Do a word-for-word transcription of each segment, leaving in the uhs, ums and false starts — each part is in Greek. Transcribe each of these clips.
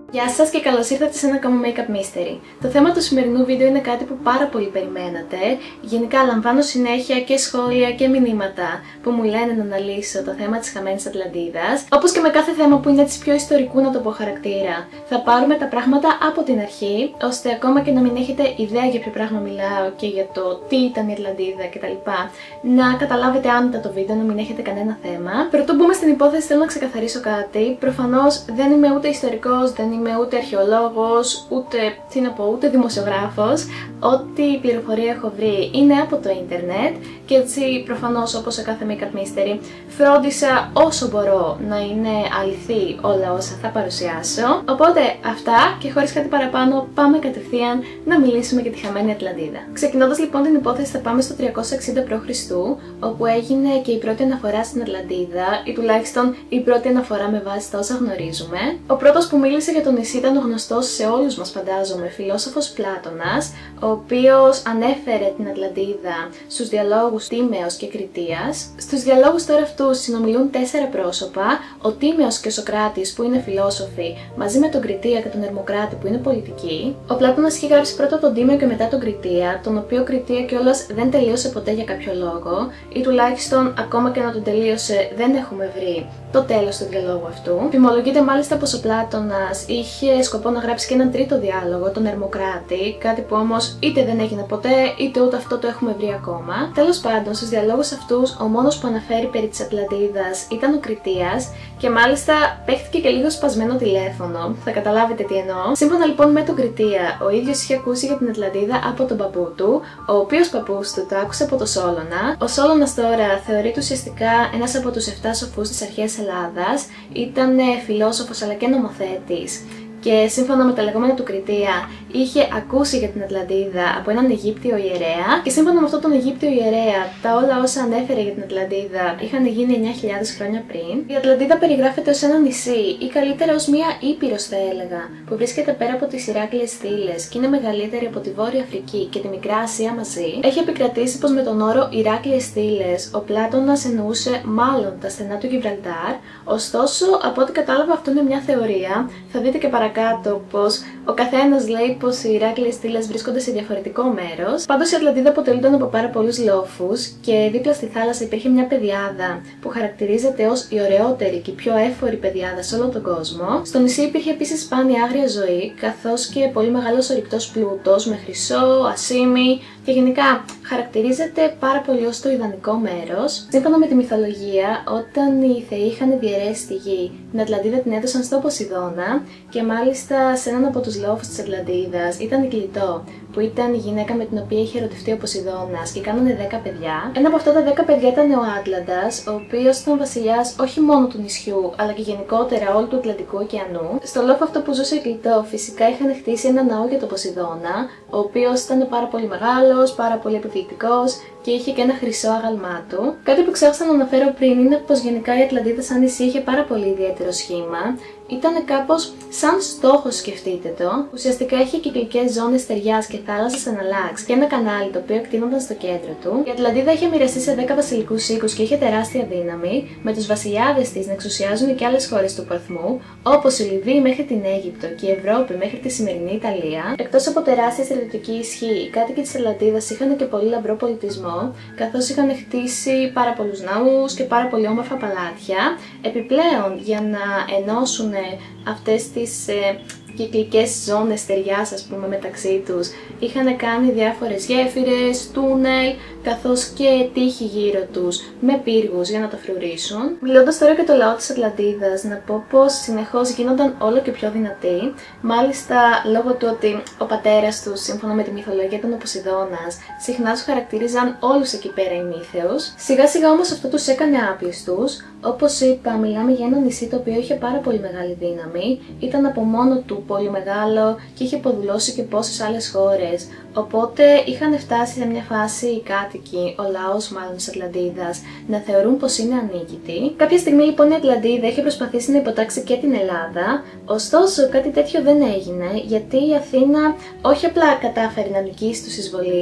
Γεια σας και καλώς ήρθατε σε ένα ακόμα Make-up Mystery. Το θέμα του σημερινού βίντεο είναι κάτι που πάρα πολύ περιμένατε. Γενικά λαμβάνω συνέχεια και σχόλια και μηνύματα που μου λένε να αναλύσω το θέμα της χαμένης Ατλαντίδας. Όπως και με κάθε θέμα που είναι της πιο ιστορικού, να το πω, χαρακτήρα, θα πάρουμε τα πράγματα από την αρχή, ώστε ακόμα και να μην έχετε ιδέα για ποιο πράγμα μιλάω και για το τι ήταν η Ατλαντίδα κτλ. Να καταλάβετε άνετα το βίντεο, να μην έχετε κανένα θέμα. Πρωτού μπούμε στην υπόθεση, θέλω να ξεκαθαρίσω κάτι. Προφανώς δεν είμαι ούτε ιστορικός, δεν είμαι ούτε αρχαιολόγος, ούτε, τι να πω, ούτε δημοσιογράφος. Ό,τι πληροφορία έχω βρει είναι από το ίντερνετ και έτσι προφανώς, όπως σε κάθε Make-up Mystery, φρόντισα όσο μπορώ να είναι αληθή όλα όσα θα παρουσιάσω. Οπότε αυτά και χωρίς κάτι παραπάνω πάμε κατευθείαν να μιλήσουμε για τη χαμένη Ατλαντίδα. Ξεκινώντας λοιπόν την υπόθεση, θα πάμε στο τριακόσια εξήντα προ Χριστού, όπου έγινε και η πρώτη αναφορά στην Ατλαντίδα, ή τουλάχιστον η πρώτη αναφορά με βάση τα όσα γνωρίζουμε. Ο πρώτος που μίλησε για το νησί ήταν ο γνωστός σε όλους μας, φαντάζομαι, φιλόσοφος Πλάτωνας, ο οποίος ανέφερε την Ατλαντίδα στους διαλόγους Τίμεως και Κριτίας. Στους διαλόγους τώρα αυτούς συνομιλούν τέσσερα πρόσωπα, ο Τίμεως και ο Σωκράτης που είναι φιλόσοφοι, μαζί με τον Κριτία και τον Ερμοκράτη που είναι πολιτικοί. Ο Πλάτωνας είχε γράψει πρώτα τον Τίμεο και μετά τον Κριτία, τον οποίο Κριτία κιόλας δεν τελείωσε ποτέ για κάποιο λόγο, ή τουλάχιστον ακόμα και να τον τελείωσε δεν έχουμε βρει το τέλος του διαλόγου αυτού. Φημολογείται μάλιστα πως ο Πλάτωνας είχε σκοπό να γράψει και έναν τρίτο διάλογο, τον Ερμοκράτη, κάτι που όμως είτε δεν έγινε ποτέ, είτε ούτε αυτό το έχουμε βρει ακόμα. Τέλος πάντων, στους διαλόγους αυτούς, ο μόνος που αναφέρει περί της Ατλαντίδας ήταν ο Κριτίας και μάλιστα παίχτηκε και λίγο σπασμένο τηλέφωνο. Θα καταλάβετε τι εννοώ. Σύμφωνα λοιπόν με τον Κριτία, ο ίδιος είχε ακούσει για την Ατλαντίδα από τον παππού του, ο οποίος παππούς του το άκουσε από το Σόλωνα. Ο Σόλωνας τώρα θεωρείται ουσιαστικά ένας από τους επτά σοφούς της αρχαίας Ελλάδας, ήταν φιλόσοφος αλλά και νομοθέτης. Και σύμφωνα με τα λεγόμενα του Κριτία, είχε ακούσει για την Ατλαντίδα από έναν Αιγύπτιο ιερέα και σύμφωνα με αυτόν τον Αιγύπτιο ιερέα, τα όλα όσα ανέφερε για την Ατλαντίδα είχαν γίνει εννιά χιλιάδες χρόνια πριν. Η Ατλαντίδα περιγράφεται ως ένα νησί ή καλύτερα ως μία ήπειρος, θα έλεγα, που βρίσκεται πέρα από τις Ηράκλειες Στήλες και είναι μεγαλύτερη από τη Βόρεια Αφρική και τη Μικρά Ασία μαζί. Έχει επικρατήσει πως με τον όρο Ηράκλειες Στήλες ο Πλάτωνας εννοούσε μάλλον τα στενά του Γιβραλτάρ, ωστόσο από ό,τι κατάλαβα αυτό είναι μια θεωρία. Θα δείτε και παρακάτω κάτω πως ο καθένας λέει πως οι Ηράκλειες Στήλες βρίσκονται σε διαφορετικό μέρος. Πάντως η Ατλαντίδα αποτελούνταν από πάρα πολλούς λόφους και δίπλα στη θάλασσα υπήρχε μια πεδιάδα που χαρακτηρίζεται ως η ωραιότερη και η πιο έφορη πεδιάδα σε όλο τον κόσμο. Στο νησί υπήρχε επίσης σπάνια άγρια ζωή, καθώς και πολύ μεγάλος ορυκτός πλούτος με χρυσό, ασήμι και γενικά χαρακτηρίζεται πάρα πολύ ως το ιδανικό μέρος. Σύμφωνα με τη μυθολογία, όταν οι θεοί είχαν διαιρέσει τη γη, την Ατλαντίδα την έδωσαν στο Ποσειδώνα και μάλιστα σε έναν από τους λόφους της Ατλαντίδας ήταν η Κλητό, που ήταν η γυναίκα με την οποία είχε ερωτευτεί ο Ποσειδώνας και κάνανε δέκα παιδιά. Ένα από αυτά τα δέκα παιδιά ήταν ο Άτλαντας, ο οποίος ήταν βασιλιάς όχι μόνο του νησιού, αλλά και γενικότερα όλου του Ατλαντικού ωκεανού. Στο λόφο αυτό που ζούσε η Κλητό, φυσικά είχαν χτίσει ένα ναό για τον Ποσειδώνα, ο οποίος ήταν πάρα πολύ μεγάλος, πάρα πολύ επιθετικός και είχε και ένα χρυσό άγαλμά του. Κάτι που ξέχασα να αναφέρω πριν είναι πως γενικά η Ατλαντίδα σαν νησί είχε πάρα πολύ ιδιαίτερο σχήμα. Ήταν κάπως σαν στόχος, σκεφτείτε το. Ουσιαστικά είχε κυκλικές ζώνες στεριάς και θάλασσας εναλλάξ και ένα κανάλι το οποίο εκτείνονταν στο κέντρο του. Η Ατλαντίδα είχε μοιραστεί σε δέκα βασιλικούς οίκους και είχε τεράστια δύναμη, με τους βασιλιάδες της να εξουσιάζουν και άλλες χώρες του Παρθμού, όπως η Λιβύη μέχρι την Αίγυπτο και η Ευρώπη μέχρι τη σημερινή Ιταλία. Εκτός από τεράστια στρατιωτική ισχύ, οι κάτοικοι της Ατλαντίδας είχαν και πολύ λαμπρό πολιτισμό, καθώς είχαν χτίσει πάρα πολλούς ναούς και πάρα πολύ όμορφα παλάτια. Επιπλέον, για να ενώσουν αυτές τις ε, κυκλικές ζώνες στεριάς, ας πούμε, μεταξύ τους, είχαν κάνει διάφορες γέφυρες, τούνελ, καθώς και τείχη γύρω τους με πύργους για να το φρουρήσουν. Μιλώντας τώρα για το λαό της Ατλαντίδας, να πω πως συνεχώς γίνονταν όλο και πιο δυνατοί, μάλιστα λόγω του ότι ο πατέρας τους, σύμφωνα με τη μυθολογία, ήταν ο Ποσειδώνας, συχνά τους χαρακτήριζαν όλους εκεί πέρα ημίθεους. Σιγά σιγά όμως αυτό τους έκανε άπλιστους. Όπως είπα, μιλάμε για ένα νησί το οποίο είχε πάρα πολύ μεγάλη δύναμη, ήταν από μόνο του πολύ μεγάλο και είχε υποδουλώσει και πόσες άλλες χώρες. Οπότε είχαν φτάσει σε μια φάση οι κάτοικοι, ο λαός μάλλον της Ατλαντίδας, να θεωρούν πως είναι ανίκητοι. Κάποια στιγμή λοιπόν η Ατλαντίδα είχε προσπαθήσει να υποτάξει και την Ελλάδα, ωστόσο κάτι τέτοιο δεν έγινε, γιατί η Αθήνα όχι απλά κατάφερε να νικήσει τους εισβολείς,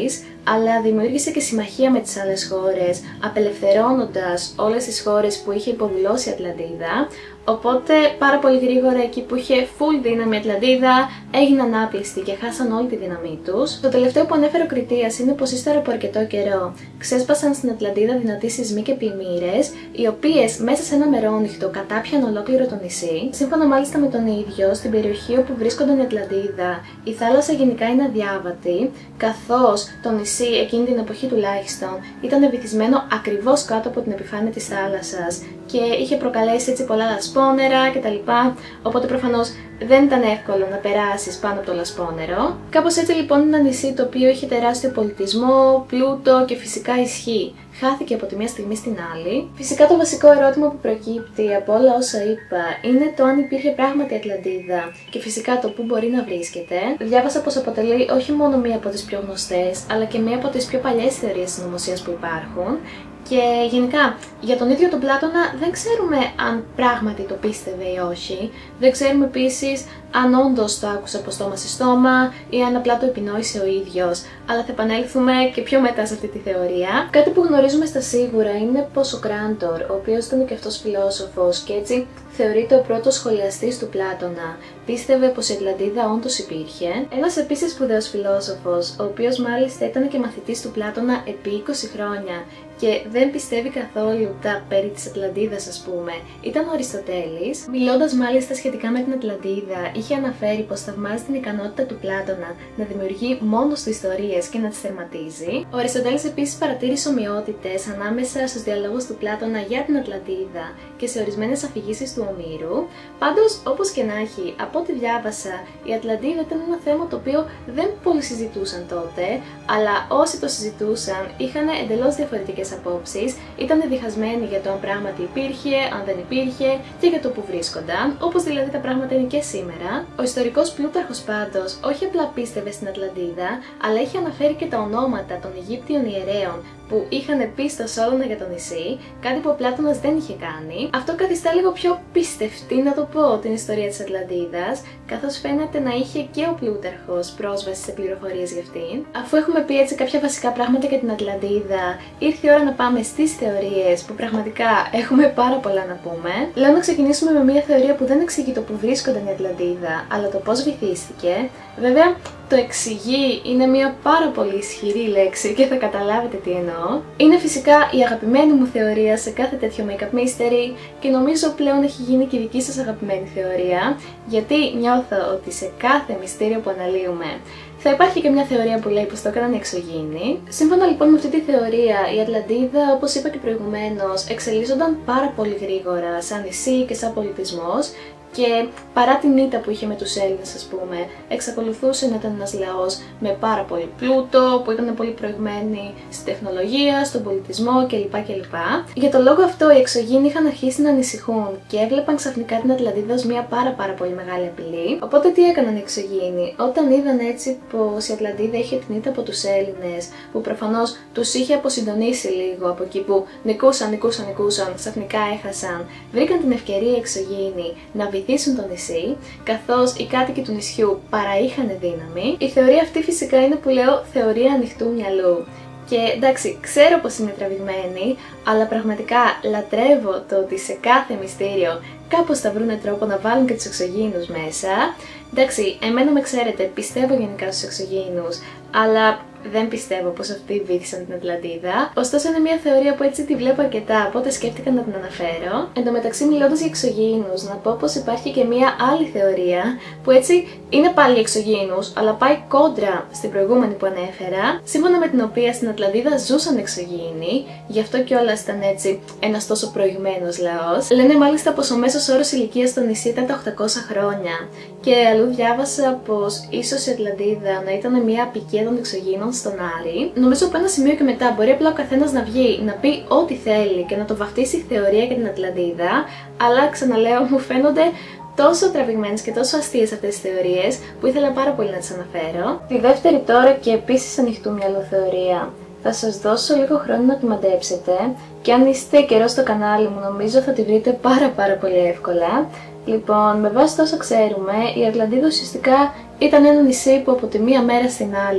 αλλά δημιούργησε και συμμαχία με τις άλλες χώρες, απελευθερώνοντας όλες τις χώρες που είχε υποδουλώσει η Ατλαντίδα. Οπότε πάρα πολύ γρήγορα εκεί που είχε full δύναμη η Ατλαντίδα έγιναν άπλιστοι και χάσαν όλη τη δύναμή τους. Το τελευταίο που ανέφερε ο Κριτίας είναι πως ύστερα από αρκετό καιρό ξέσπασαν στην Ατλαντίδα δυνατοί σεισμοί και πλημμύρες, οι οποίες μέσα σε ένα μερόνυχτο κατάπιαν ολόκληρο το νησί. Σύμφωνα μάλιστα με τον ίδιο, στην περιοχή όπου βρίσκονταν η Ατλαντίδα, η θάλασσα γενικά είναι αδιάβατη, καθώς το νησί εκείνη την εποχή τουλάχιστον ήταν βυθισμένο ακριβώς κάτω από την επιφάνεια της θάλασσας και είχε προκαλέσει έτσι πολλά λασπόνερα κτλ. Οπότε προφανώς δεν ήταν εύκολο να περάσεις πάνω από το λασπόνερο. Κάπως έτσι λοιπόν είναι ένα νησί το οποίο είχε τεράστιο πολιτισμό, πλούτο και φυσικά ισχύ. Χάθηκε από τη μία στιγμή στην άλλη. Φυσικά το βασικό ερώτημα που προκύπτει από όλα όσα είπα είναι το αν υπήρχε πράγματι Ατλαντίδα και φυσικά το πού μπορεί να βρίσκεται. Διάβασα πως αποτελεί όχι μόνο μία από τις πιο γνωστές, αλλά και μία από τις πιο παλιές θεωρίες συνωμοσίας που υπάρχουν. Και γενικά, για τον ίδιο τον Πλάτωνα δεν ξέρουμε αν πράγματι το πίστευε ή όχι. Δεν ξέρουμε επίσης αν όντως το άκουσε από στόμα σε στόμα ή αν απλά το επινόησε ο ίδιος. Αλλά θα επανέλθουμε και πιο μετά σε αυτή τη θεωρία. Κάτι που γνωρίζουμε στα σίγουρα είναι πως ο Κράντορ, ο οποίος ήταν και αυτός φιλόσοφος και έτσι θεωρείται ο πρώτος σχολιαστής του Πλάτωνα, πίστευε πως η Ατλαντίδα όντως υπήρχε. Ένας επίσης σπουδαίος φιλόσοφος, ο οποίος μάλιστα ήταν και μαθητής του Πλάτωνα επί είκοσι χρόνια και δεν πιστεύει καθόλου τα περί της Ατλαντίδας, ας πούμε, ήταν ο Αριστοτέλης. Μιλώντας μάλιστα σχετικά με την Ατλαντίδα, είχε αναφέρει πως θαυμάζει την ικανότητα του Πλάτωνα να δημιουργεί μόνος του ιστορίες και να τις τερματίζει. Ο Αριστοτέλης επίσης παρατήρησε ομοιότητες ανάμεσα στους διαλόγους του Πλάτωνα για την Ατλαντίδα και σε ορισμένες αφηγήσεις του Ομήρου. Πάντως, όπως και να έχει, από ό,τι διάβασα, η Ατλαντίδα ήταν ένα θέμα το οποίο δεν πολύ συζητούσαν τότε, αλλά όσοι το συζητούσαν είχαν εντελώς διαφορετικές απόψεις, ήταν διχασμένοι για το αν πράγματι υπήρχε, αν δεν υπήρχε και για το που βρίσκονταν, όπως δηλαδή τα πράγματα είναι και σήμερα. Ο ιστορικός Πλούταρχος πάντως όχι απλά πίστευε στην Ατλαντίδα, αλλά είχε αναφέρει και τα ονόματα των Αιγύπτιων ιερέων που είχαν πει στο Σόλωνα για το νησί, κάτι που ο Πλάτωνας δεν είχε κάνει. Αυτό καθιστά λίγο πιο πιστευτή, να το πω, την ιστορία της Ατλαντίδας, καθώς φαίνεται να είχε και ο Πλούταρχος πρόσβαση σε πληροφορίες για αυτήν. Αφού έχουμε πει έτσι κάποια βασικά πράγματα για την Ατλαντίδα, ήρθε η ώρα να πάμε στις θεωρίες που πραγματικά έχουμε πάρα πολλά να πούμε. Λέω να ξεκινήσουμε με μια θεωρία που δεν εξηγεί το που βρίσκονταν η Ατλαντίδα, αλλά το πώς βυθίστηκε. Βέβαια, το εξηγεί είναι μια πάρα πολύ ισχυρή λέξη και θα καταλάβετε τι εννοώ. Είναι φυσικά η αγαπημένη μου θεωρία σε κάθε τέτοιο make-up mystery και νομίζω πλέον έχει γίνει και η δική σας αγαπημένη θεωρία, γιατί νιώθω ότι σε κάθε μυστήριο που αναλύουμε θα υπάρχει και μια θεωρία που λέει πως το έκαναν οι εξωγήινοι. Σύμφωνα λοιπόν με αυτή τη θεωρία, η Ατλαντίδα, όπως είπα και προηγουμένως, εξελίσσονταν πάρα πολύ γρήγορα σαν νησί και σαν πολιτισμός. Και παρά την ήττα που είχε με τους Έλληνες, ας πούμε, εξακολουθούσε να ήταν ένας λαός με πάρα πολύ πλούτο, που ήταν πολύ προηγμένοι στη τεχνολογία, στον πολιτισμό κλπ. κλπ. Για τον λόγο αυτό, οι εξωγήινοι είχαν αρχίσει να ανησυχούν και έβλεπαν ξαφνικά την Ατλαντίδα ως μια πάρα πάρα πολύ μεγάλη απειλή. Οπότε τι έκαναν οι εξωγήινοι? Όταν είδαν έτσι πως η Ατλαντίδα είχε την ήττα από τους Έλληνες, που προφανώς τους είχε αποσυντονίσει λίγο από εκεί που νικούσαν, νικούσαν, νικούσαν, ξαφνικά έχασαν, βρήκαν την ευκαιρία οι εξωγήινοι να βυθίσουν το νησί, καθώς οι κάτοικοι του νησιού παραείχαν δύναμη. Η θεωρία αυτή φυσικά είναι που λέω θεωρία ανοιχτού μυαλού. Και εντάξει, ξέρω πως είναι τραβηγμένη, αλλά πραγματικά λατρεύω το ότι σε κάθε μυστήριο κάπως θα βρούνε τρόπο να βάλουν και τους εξωγήινους μέσα. Εντάξει, εμένα με ξέρετε, πιστεύω γενικά στους εξωγήινους, αλλά δεν πιστεύω πως αυτοί βύθισαν την Ατλαντίδα. Ωστόσο είναι μια θεωρία που έτσι τη βλέπω αρκετά, οπότε σκέφτηκα να την αναφέρω. Εν τω μεταξύ, μιλώντας για εξωγήινους, να πω πως υπάρχει και μια άλλη θεωρία που έτσι είναι πάλι εξωγήινους, αλλά πάει κόντρα στην προηγούμενη που ανέφερα, σύμφωνα με την οποία στην Ατλαντίδα ζούσαν εξωγήινοι, γι' αυτό κιόλας ήταν έτσι ένας τόσο προηγμένος λαός. Λένε μάλιστα πως ο μέσος όρος ηλικίας στο νησί ήταν τα οκτακόσια χρόνια. Και αλλού διάβασα πως ίσως η Ατλαντίδα να ήταν μια απικία των εξωγήινων στον Άρη. Νομίζω από ένα σημείο και μετά μπορεί απλά ο καθένας να βγει, να πει ό,τι θέλει και να το βαφτίσει θεωρία για την Ατλαντίδα, αλλά ξαναλέω, μου φαίνονται τόσο τραβηγμένες και τόσο αστείες αυτές τις θεωρίες που ήθελα πάρα πολύ να τις αναφέρω. Τη δεύτερη τώρα και επίσης ανοιχτού μυαλού θεωρία. Θα σας δώσω λίγο χρόνο να τη μαντέψετε και αν είστε καιρό στο κανάλι μου νομίζω θα τη βρείτε πάρα πάρα πολύ εύκολα. Λοιπόν, με βάση τόσο ξέρουμε, η Ατλαντίδα ουσιαστικά ήταν ένα νησί που από τη μία μέρα στην άλλη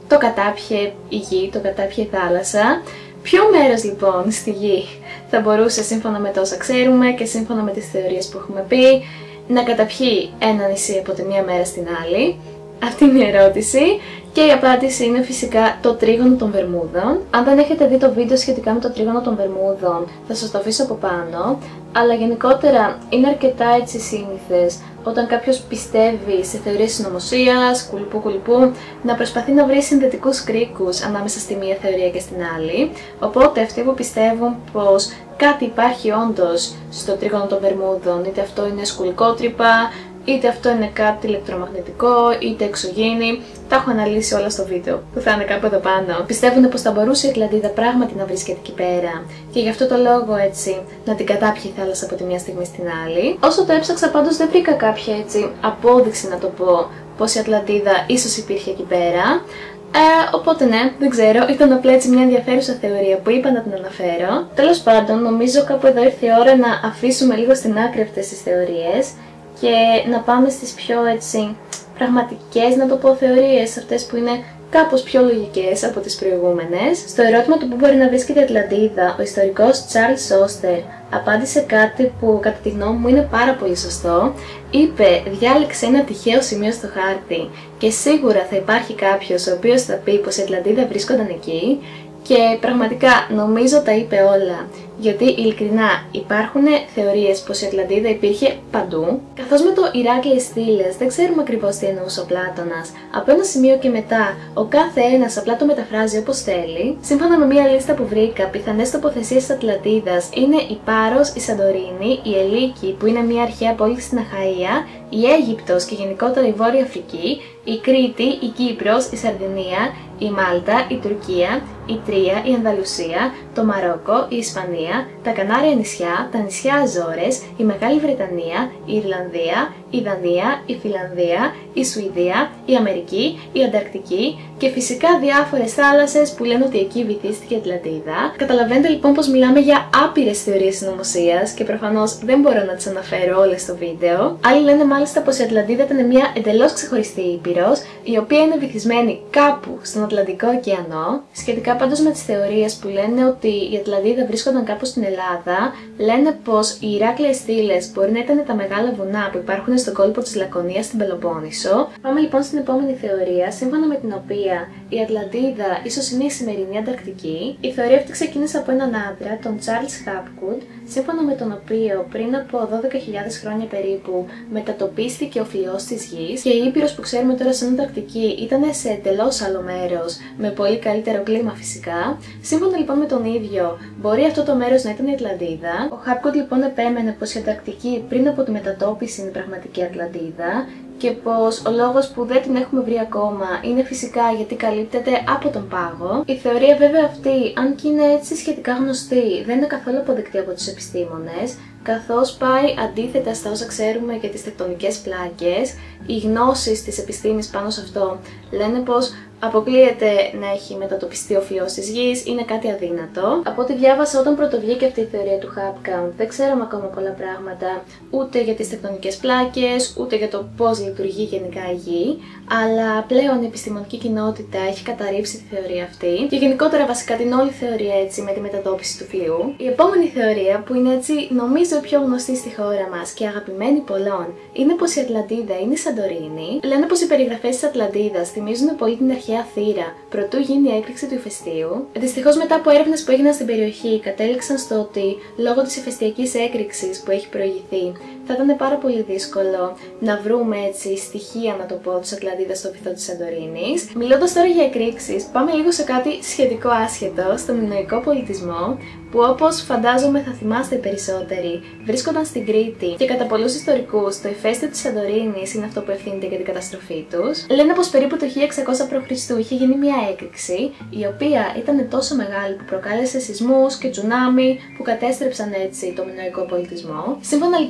το κατάπιε η γη, το κατάπιε η θάλασσα. Ποιο μέρος λοιπόν στη γη θα μπορούσε, σύμφωνα με τόσα ξέρουμε και σύμφωνα με τις θεωρίες που έχουμε πει, να καταπιεί ένα νησί από τη μία μέρα στην άλλη? Αυτή είναι η ερώτηση και η απάντηση είναι φυσικά το τρίγωνο των Βερμούδων. Αν δεν έχετε δει το βίντεο σχετικά με το τρίγωνο των Βερμούδων, θα σας το αφήσω από πάνω, αλλά γενικότερα είναι αρκετά έτσι σύνηθες όταν κάποιος πιστεύει σε θεωρίες συνωμοσίας, κουλουπού κουλουπού, να προσπαθεί να βρει συνδετικούς κρίκους ανάμεσα στη μία θεωρία και στην άλλη. Οπότε αυτοί που πιστεύουν πως κάτι υπάρχει όντως στο τρίγωνο των Βερμούδων, είτε αυτό είναι σκουλικότρυπα, είτε αυτό είναι κάτι ηλεκτρομαγνητικό, είτε εξωγήινη, τα έχω αναλύσει όλα στο βίντεο που θα είναι κάπου εδώ πάνω. Πιστεύουν πως θα μπορούσε η Ατλαντίδα πράγματι να βρίσκεται εκεί πέρα και γι' αυτό το λόγο έτσι να την κατάπιε η θάλασσα από τη μία στιγμή στην άλλη. Όσο το έψαξα πάντως δεν βρήκα κάποια έτσι απόδειξη, να το πω, πως η Ατλαντίδα ίσως υπήρχε εκεί πέρα. Ε, οπότε ναι, δεν ξέρω, ήταν απλά έτσι μια ενδιαφέρουσα θεωρία που είπα να την αναφέρω. Τέλος πάντων, νομίζω κάπου εδώ ήρθε η ώρα να αφήσουμε λίγο στην άκρη αυτές τις θεωρίες και να πάμε στις πιο έτσι πραγματικές, να το πω, θεωρίες, αυτές που είναι κάπως πιο λογικές από τις προηγούμενες. Στο ερώτημα του που μπορεί να βρίσκεται η Ατλαντίδα, ο ιστορικός Charles Auster απάντησε κάτι που κατά τη γνώμη μου είναι πάρα πολύ σωστό. Είπε, διάλεξε ένα τυχαίο σημείο στο χάρτη και σίγουρα θα υπάρχει κάποιος ο οποίος θα πει πως η Ατλαντίδα βρίσκονταν εκεί. Και πραγματικά νομίζω τα είπε όλα, γιατί ειλικρινά υπάρχουν θεωρίες πως η Ατλαντίδα υπήρχε παντού. Καθώς με το Ηράκλειες Στήλες δεν ξέρουμε ακριβώς τι εννοούσε ο Πλάτωνας, από ένα σημείο και μετά ο κάθε ένας απλά το μεταφράζει όπως θέλει. Σύμφωνα με μια λίστα που βρήκα, πιθανές τοποθεσίες της Ατλαντίδας είναι η Πάρος, η Σαντορίνη, η Ελίκη που είναι μια αρχαία πόλη στην Αχαΐα, η Αίγυπτος και γενικότερα η Βόρεια Αφρική, η Κρήτη, η Κύπρος, η Σαρδινία, η Μάλτα, η Τουρκία, η Τρία, η Ανδαλουσία, το Μαρόκο, η Ισπανία, τα Κανάρια νησιά, τα νησιά Αζόρες, η Μεγάλη Βρετανία, η Ιρλανδία, η Δανία, η Φιλανδία, η Σουηδία, η Αμερική, η Ανταρκτική και φυσικά διάφορες θάλασσες που λένε ότι εκεί βυθίστηκε η Ατλαντίδα. Καταλαβαίνετε λοιπόν πως μιλάμε για άπειρες θεωρίες συνωμοσίας και προφανώς δεν μπορώ να τις αναφέρω όλες στο βίντεο. Άλλοι λένε μάλιστα πως η Ατλαντίδα ήταν μια εντελώς ξεχωριστή ήπειρος, η οποία είναι βυθισμένη κάπου στον Ατλαντικό ωκεανό. Σχετικά πάντως με τις θεωρίες που λένε ότι η Ατλαντίδα βρίσκονταν κάπου στην Ελλάδα, λένε πως οι Ηράκλειες Στήλες μπορεί να ήταν τα μεγάλα βουνά που υπάρχουν στον κόλπο της Λακωνίας στην Πελοπόννησο. Πάμε λοιπόν στην επόμενη θεωρία, σύμφωνα με την οποία η Ατλαντίδα ίσως είναι η σημερινή Ανταρκτική. Η θεωρία αυτή ξεκίνησε από έναν άντρα, τον Charles Hapgood, σύμφωνα με τον οποίο πριν από δώδεκα χιλιάδες χρόνια περίπου μετατοπίστηκε ο φλοιός της γης και η ήπειρος που ξέρουμε τώρα σαν Ανταρκτική ήταν σε εντελώς άλλο μέρος, με πολύ καλύτερο κλίμα φυσικά. Σύμφωνα λοιπόν με τον ίδιο, μπορεί αυτό το μέρος να ήταν η Ατλαντίδα. Ο Hapgood λοιπόν επέμενε πως η Ανταρκτική πριν από τη μετατόπιση είναι η πραγματική Ατλαντίδα και πως ο λόγος που δεν την έχουμε βρει ακόμα είναι φυσικά γιατί καλύπτεται από τον πάγο. Η θεωρία βέβαια αυτή, αν και είναι έτσι σχετικά γνωστή, δεν είναι καθόλου αποδεκτή από τους επιστήμονες, καθώς πάει αντίθετα στα όσα ξέρουμε για τις τεκτονικές πλάκες. Οι γνώσεις της επιστήμης πάνω σε αυτό λένε πως αποκλείεται να έχει μετατοπιστεί ο φλοιός της γης, είναι κάτι αδύνατο. Από ό,τι διάβασα όταν πρωτοβγήκε αυτή η θεωρία του Hapgood, δεν ξέραμε ακόμα πολλά πράγματα ούτε για τις τεκτονικές πλάκες, ούτε για το πώς λειτουργεί γενικά η γη, αλλά πλέον η επιστημονική κοινότητα έχει καταρρύψει τη θεωρία αυτή και γενικότερα βασικά την όλη θεωρία έτσι με τη μετατόπιση του φλοιού. Η επόμενη θεωρία, που είναι έτσι νομίζω η πιο γνωστή στη χώρα μας και αγαπημένη πολλών, είναι πως η Ατλαντίδα είναι η Σαντορίνη. Λένε πως οι περιγραφές της Ατλαντίδας θυμίζουν πολύ την αρχαία Θήρα προτού γίνει η έκρηξη του ηφαιστείου. Δυστυχώς, μετά από έρευνες που έγιναν στην περιοχή, κατέληξαν στο ότι λόγω της ηφαιστειακής έκρηξης που έχει προηγηθεί, θα ήταν πάρα πολύ δύσκολο να βρούμε έτσι στοιχεία, να το πω, της Ατλαντίδας στο βυθό της Σαντορίνης. Μιλώντας τώρα για εκρήξεις, πάμε λίγο σε κάτι σχετικό άσχετο, στο μινωικό πολιτισμό, που όπως φαντάζομαι θα θυμάστε οι περισσότεροι, βρίσκονταν στην Κρήτη και κατά πολλούς ιστορικούς το ηφαίστειο της Σαντορίνης είναι αυτό που ευθύνεται για την καταστροφή τους. Λένε πως περίπου το χίλια εξακόσια προ Χριστού είχε γίνει μια έκρηξη, η οποία ήταν τόσο μεγάλη που προκάλεσε σεισμούς και τσουνάμι που κατέστρεψαν έτσι το μινωικό πολιτισμό. Σύμφωνα λοιπόν με τη θεωρία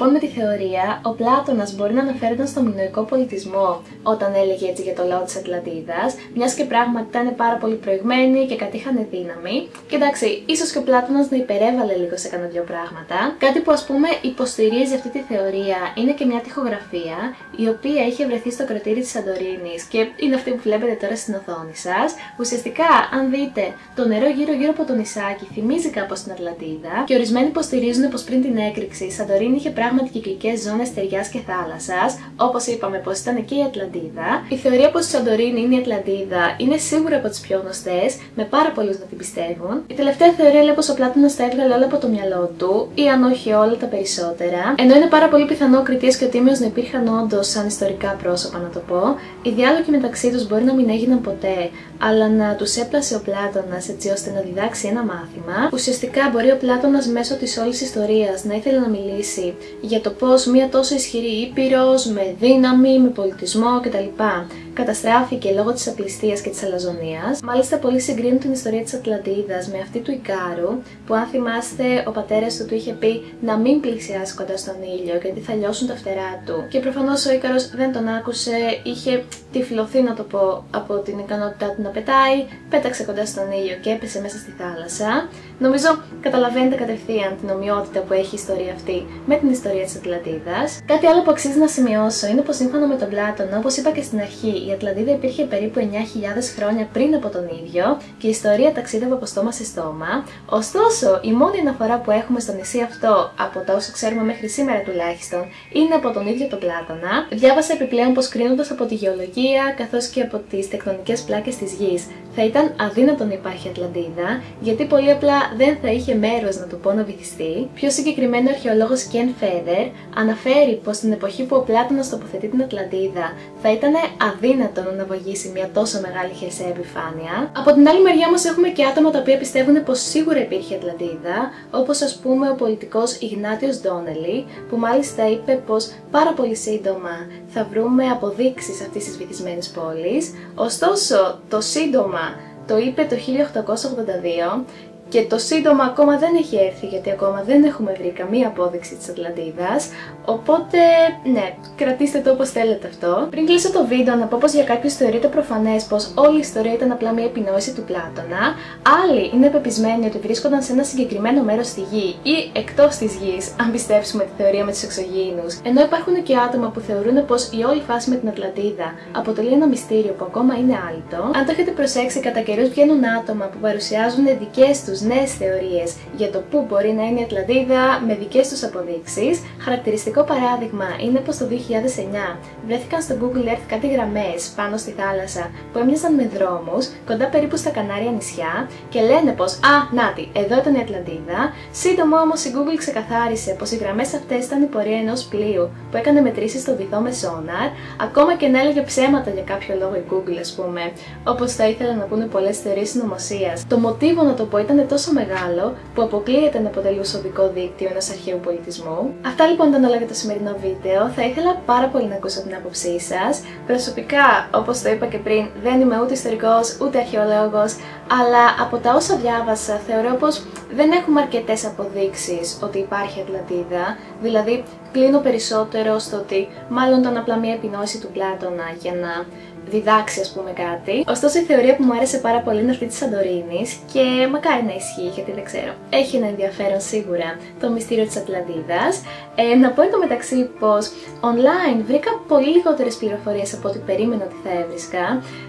θεωρία, ο Πλάτωνας μπορεί να αναφέρονταν στο μινωικό πολιτισμό όταν έλεγε έτσι για το λαό της Ατλαντίδας, μιας και πράγματι ήταν πάρα πολύ προηγμένοι και κατήχανε δύναμη. Και εντάξει, ίσως και ο Πλάτωνας να υπερέβαλε λίγο σε κανένα δυο πράγματα. Κάτι που ας πούμε υποστηρίζει αυτή τη θεωρία είναι και μια τοιχογραφία, η οποία είχε βρεθεί στο κρατήρι της Σαντορίνης και είναι αυτή που βλέπετε τώρα στην οθόνη σας. Ουσιαστικά, αν δείτε, το νερό γύρω-γύρω από το νησάκι θυμίζει κάπως την Ατλαντίδα και ορισμένοι υποστηρίζουν πως πριν την έκρηξη η Σαντορίνη είχε πράγματι κυκλικές ζώνες στεριάς και θάλασσας, όπως είπαμε πως ήταν και η Ατλαντίδα. Η θεωρία πως η Σαντορίνη είναι η Ατλαντίδα είναι σίγουρα από τις πιο γνωστές, με πάρα πολλούς να την πιστεύουν. Η τελευταία θεωρία λέει πως ο Πλάτωνας τα έβγαλε όλα από το μυαλό του, ή αν όχι όλα τα περισσότερα, ενώ είναι πάρα πολύ πιθανό ο Κριτίας και ο Τίμιος να υπήρχαν όντως σαν ιστορικά πρόσωπα, να το πω. Οι διάλογοι μεταξύ τους μπορεί να μην έγιναν ποτέ, αλλά να τους έπλασε ο Πλάτωνας έτσι ώστε να διδάξει ένα μάθημα. Ουσιαστικά μπορεί ο Πλάτωνας μέσω της όλης ιστορίας να ήθελε να μιλήσει για το πως μια τόσο ισχυρή ήπειρος, με δύναμη, με πολιτισμό κτλ. Καταστράφηκε λόγω της απληστίας και της αλαζονίας. Μάλιστα, πολλοί συγκρίνουν την ιστορία της Ατλαντίδας με αυτή του Ικάρου, που αν θυμάστε, ο πατέρας του του είχε πει να μην πλησιάσει κοντά στον ήλιο, γιατί θα λιώσουν τα φτερά του. Και προφανώς ο Ίκαρος δεν τον άκουσε, είχε τυφλωθεί, να το πω, από την ικανότητά του να πετάει, πέταξε κοντά στον ήλιο και έπεσε μέσα στη θάλασσα. Νομίζω καταλαβαίνετε κατευθείαν την ομοιότητα που έχει η ιστορία αυτή με την ιστορία της Ατλαντίδας. Κάτι άλλο που αξίζει να σημειώσω είναι πως σύμφωνα με τον Πλάτωνα, όπως είπα και στην αρχή, η Ατλαντίδα υπήρχε περίπου εννιά χιλιάδες χρόνια πριν από τον ίδιο και η ιστορία ταξίδευε από στόμα σε στόμα. Ωστόσο, η μόνη αναφορά που έχουμε στο νησί αυτό, από τα όσα ξέρουμε μέχρι σήμερα τουλάχιστον, είναι από τον ίδιο τον Πλάτωνα. Διάβασα επιπλέον πως κρίνοντας από τη γεωλογία καθώς και από τις τεκτονικές πλάκες της γης, θα ήταν αδύνατο να υπάρχει Ατλαντίδα, γιατί πολύ απλά δεν θα είχε μέρος, να το πω, να βυθιστεί. Πιο συγκεκριμένα, ο αρχαιολόγος Κεν Φέδερ αναφέρει πως στην εποχή που ο Πλάτωνας τοποθετεί την Ατλαντίδα θα ήταν αδύνατο να ναυαγίσει μια τόσο μεγάλη χερσαία επιφάνεια. Από την άλλη μεριά όμως έχουμε και άτομα τα οποία πιστεύουν πως σίγουρα υπήρχε Ατλαντίδα, όπως ας πούμε ο πολιτικός Ιγνάτιος Ντόνελι, που μάλιστα είπε πως πάρα πολύ σύντομα θα βρούμε αποδείξεις αυτής της βυθισμένης πόλης. Ωστόσο, το σύντομα το είπε το χίλια οκτακόσια ογδόντα δύο και το σύντομα ακόμα δεν έχει έρθει, γιατί ακόμα δεν έχουμε βρει καμία απόδειξη της Ατλαντίδας, οπότε ναι, κρατήστε το όπως θέλετε αυτό. Πριν κλείσω το βίντεο να πω πως για κάποιους θεωρείται προφανές πως όλη η ιστορία ήταν απλά μια επινόηση του Πλάτωνα, άλλοι είναι πεπισμένοι ότι βρίσκονταν σε ένα συγκεκριμένο μέρος στη γη ή εκτός της γης, αν πιστέψουμε τη θεωρία με τους εξωγήινους, ενώ υπάρχουν και άτομα που θεωρούν πως η όλη φάση με την Ατλαντίδα αποτελεί ένα μυστήριο που ακόμα είναι άλυτο. Αν το έχετε προσέξει, κατά καιρούς βγαίνουν άτομα που παρουσιάζουν δικές τους νέες θεωρίες για το πού μπορεί να είναι η Ατλαντίδα με δικές τους αποδείξεις. Χαρακτηριστικό παράδειγμα είναι πως το δύο χιλιάδες εννιά βρέθηκαν στο Google Earth κάτι γραμμές πάνω στη θάλασσα που έμοιαζαν με δρόμους κοντά περίπου στα Κανάρια νησιά και λένε πως «Α, νάτι, εδώ ήταν η Ατλαντίδα». Σύντομα όμως η Google ξεκαθάρισε πως οι γραμμές αυτές ήταν η πορεία ενός πλοίου που έκανε μετρήσεις στο βυθό με σόναρ, ακόμα και να έλεγε ψέματα για κάποιο λόγο η Google, ας πούμε, όπως θα ήθελα να πούνε πολλές θεωρίες συνωμοσίας. Το μοτίβο, να το πω, ήταν τόσο μεγάλο που αποκλείεται να αποτελούσε οδικό δίκτυο ενός αρχαίου πολιτισμού. Αυτά λοιπόν ήταν όλα για το σημερινό βίντεο. Θα ήθελα πάρα πολύ να ακούσω την άποψή σας. Προσωπικά, όπως το είπα και πριν, δεν είμαι ούτε ιστορικός ούτε αρχαιολόγος, αλλά από τα όσα διάβασα θεωρώ πως δεν έχουμε αρκετές αποδείξεις ότι υπάρχει Ατλαντίδα. Δηλαδή, κλείνω περισσότερο στο ότι μάλλον ήταν απλά μια επινόηση του Πλάτωνα για να διδάξει, ας πούμε, κάτι. Ωστόσο, η θεωρία που μου άρεσε πάρα πολύ είναι αυτή της Σαντορίνης και μακάρι να ισχύει, γιατί δεν ξέρω. Έχει ένα ενδιαφέρον σίγουρα το μυστήριο της Ατλαντίδας. Ε, να πω εντωμεταξύ πως online βρήκα πολύ λιγότερες πληροφορίες από ό,τι περίμενα ότι θα έβρισκα.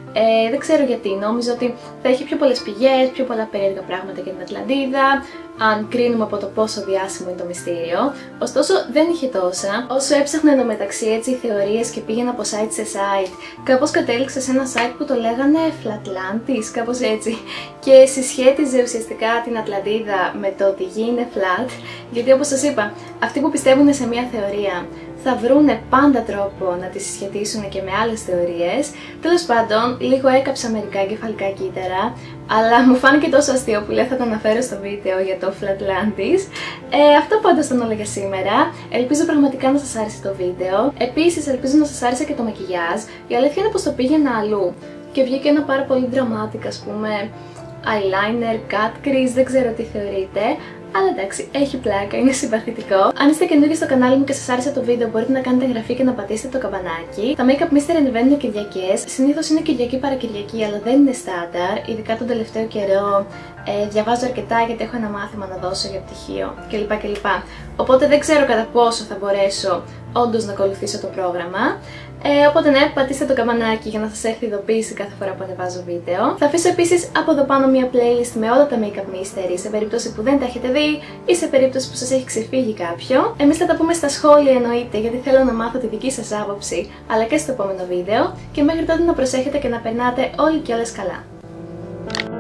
Ε, δεν ξέρω γιατί, νόμιζα ότι θα έχει πιο πολλές πηγές, πιο πολλά περίεργα πράγματα για την Ατλαντίδα, αν κρίνουμε από το πόσο διάσημο είναι το μυστήριο. Ωστόσο, δεν είχε τόσα. Όσο έψαχνα εντωμεταξύ έτσι θεωρίες και πήγαινα από site σε site, κάπως κατέληξα σε ένα site που το λέγανε Flatlantis, κάπως έτσι, και συσχέτιζε ουσιαστικά την Ατλαντίδα με το ότι η γη είναι flat, γιατί όπως σας είπα, αυτοί που πιστεύουν σε μια θεωρία θα βρούνε πάντα τρόπο να τη συσχετίσουν και με άλλες θεωρίες. Τέλος πάντων, λίγο έκαψα μερικά εγκεφαλικά κύτταρα, αλλά μου φάνηκε τόσο αστείο που λέω θα το αναφέρω στο βίντεο για το Flatlantis. Ε, αυτό πάντως ήταν όλα για σήμερα. Ελπίζω πραγματικά να σας άρεσε το βίντεο. Επίσης, ελπίζω να σας άρεσε και το μακιγιάζ. Η αλήθεια είναι πως το πήγαινα αλλού και βγήκε ένα πάρα πολύ dramatic, ας πούμε, eyeliner, cut crease, δεν ξέρω τι θεωρείτε. Αλλά εντάξει, έχει πλάκα, είναι συμπαθητικό. Αν είστε καινούργιοι στο κανάλι μου και σας άρεσε το βίντεο, μπορείτε να κάνετε εγγραφή και να πατήσετε το καμπανάκι. Τα Makeup Mystery ανεβαίνουν Κυριακές. Συνήθως είναι Κυριακή παρακυριακή, αλλά δεν είναι στάνταρ. Ειδικά τον τελευταίο καιρό ε, διαβάζω αρκετά γιατί έχω ένα μάθημα να δώσω για πτυχίο κλπ. κλπ. Οπότε δεν ξέρω κατά πόσο θα μπορέσω όντως να ακολουθήσω το πρόγραμμα. Ε, οπότε ναι, πατήστε το καμπανάκι για να σας έρθει ειδοποίηση κάθε φορά που ανεβάζω βίντεο. Θα αφήσω επίσης από εδώ πάνω μια playlist με όλα τα Makeup Mystery σε περίπτωση που δεν τα έχετε δει ή σε περίπτωση που σας έχει ξεφύγει κάποιο. Εμείς θα τα πούμε στα σχόλια εννοείται, γιατί θέλω να μάθω τη δική σας άποψη, αλλά και στο επόμενο βίντεο. Και μέχρι τότε να προσέχετε και να περνάτε όλοι και όλες καλά.